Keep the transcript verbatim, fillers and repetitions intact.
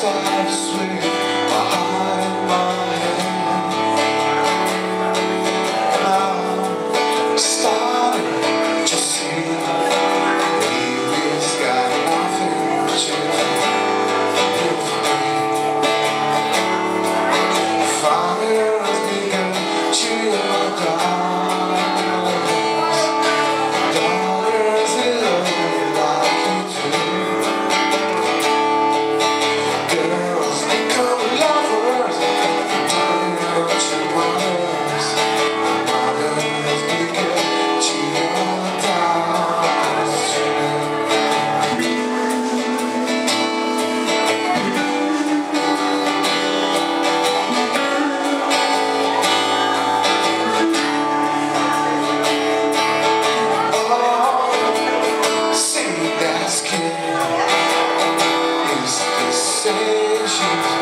start to swing behind my hand. I'm starting to see baby's got nothing to do for me. Fire's begun to your darkness. Daughters, they love me like you do. Girls become lovers, turn to mothers. Mothers begin to your darkness too. Oh, see that skin is decisions.